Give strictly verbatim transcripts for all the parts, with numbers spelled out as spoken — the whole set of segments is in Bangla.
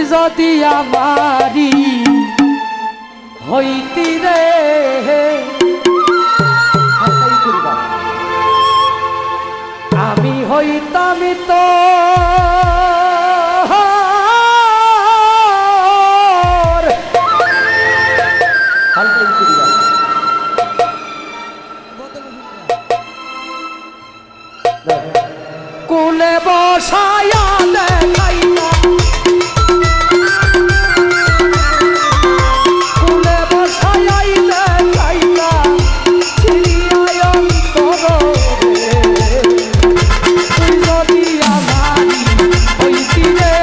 যদি আমারি হইতি রে আমি হইতাম তো কুলে বসায়া দেখাইতা কুলে বসায়াই দেখাইতা ছিড়িয়ায় অন্তর তুই যদি আমারি হইতি রে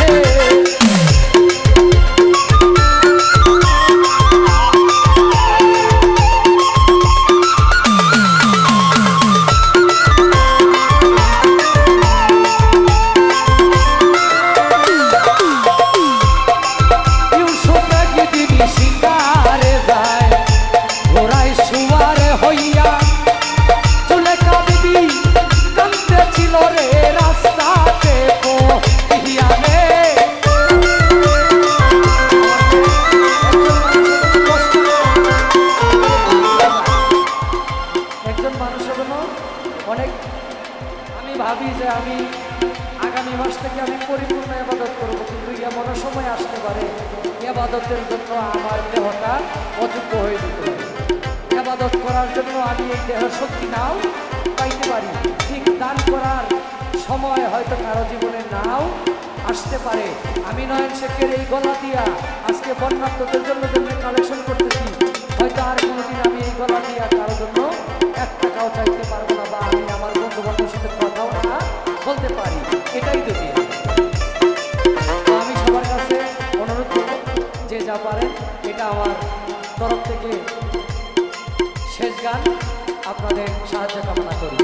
অনেক আমি ভাবি যে আমি আগামী মাস থেকে আমি পরিপূর্ণ ইবাদত করব, কিন্তু এমন সময় আসতে পারে ইবাদতের জন্য আমার দেহটা অযোগ্য হয়ে যেতে পারে। ইবাদত করার জন্য আমি এই দেহ শক্তি নাও পাইতে পারি, ঠিক দান করার সময় হয়তো কারো জীবনে নাও আসতে পারে। আমি নয়ন শেখের এই গলা দিয়া আজকে বন্যার্থদের জন্য জন্য কালেকশন করতেছি, হয়তো আর কোনোদিন আমি এই গলা দিয়া কারোর জন্য এক টাকাও চাইতে পারবো না, বা আমি আমার বন্ধু বান্ধবের সাথে কথাও না বলতে পারি, এটাই দুটি। আমি সবার কাছে অনুরোধ করব, যে যা পারেন এটা আমার তরফ থেকে শেষ গান, আপনাদের সাহায্য কামনা করি।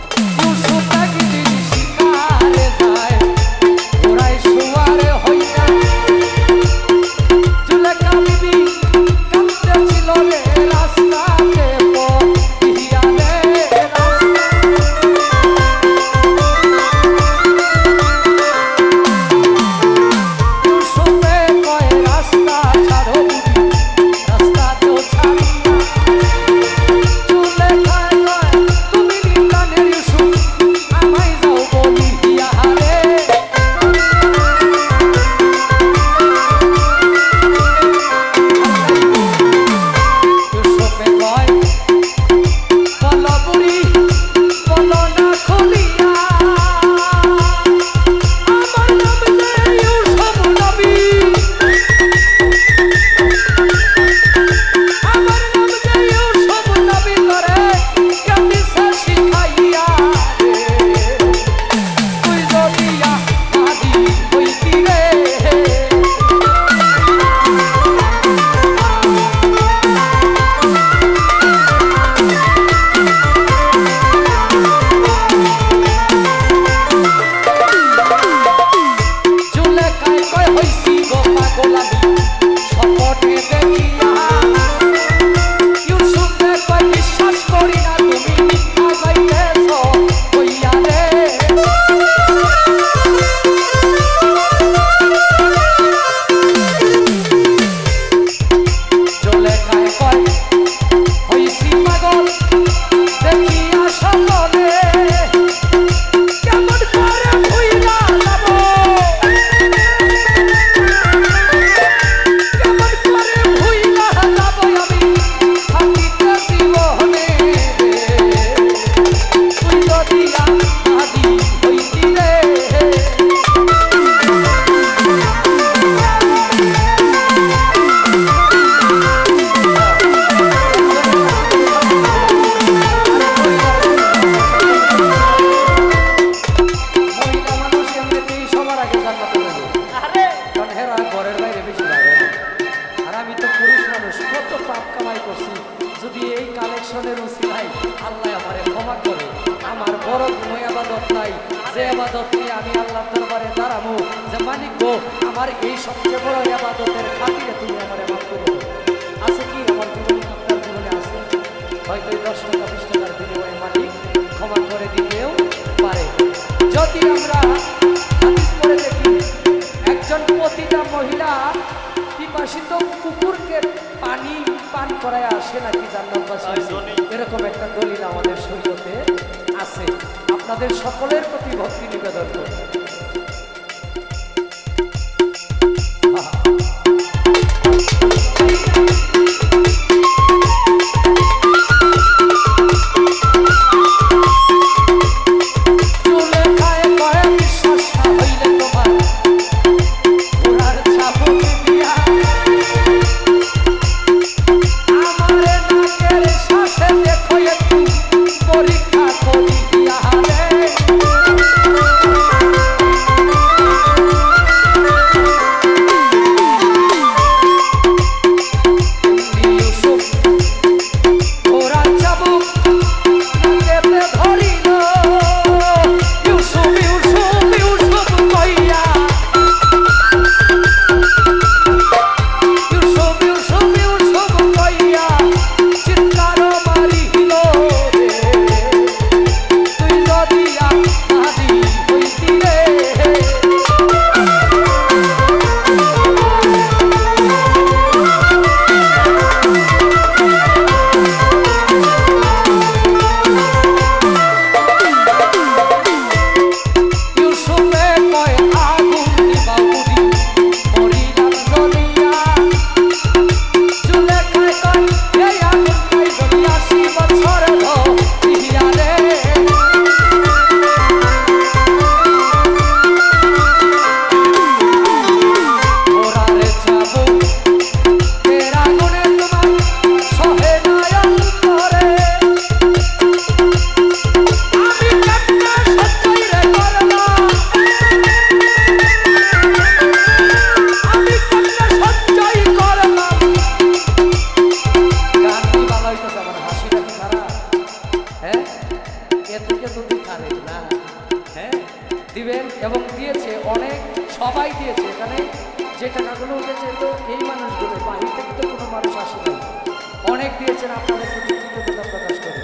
আমার এই সবচেয়ে বড় ইবাদতের খাতিরে তুমি আমারে মাফ করে দাও। আছে কি আমার জীবনে, আপনার জীবনে আছে হয়তো দশ টাকা বিশ টাকার বিনিময়ে মালিক ক্ষমা করে দিতেও পারে। যদি আমরা হাদিস পড়ে দেখি একজন একজন প্রতিটা মহিলা পিপাসিত কুকুরকে পানি পান করায় আসে নাকি জান্নাতবাসী, এরকম একটা দলিল আমাদের শরীয়তে আছে। আপনাদের সকলের প্রতি ভক্তি নিবেদন করি। দিবেন এবং দিয়েছে অনেক, সবাই দিয়েছে। এখানে যে টাকাগুলো উঠেছে তো এই মানুষগুলো, বাহির থেকে তো কোনো মানুষ আসে না, অনেক দিয়েছেন। আপনাদের প্রতি কৃতজ্ঞতা প্রকাশ করি।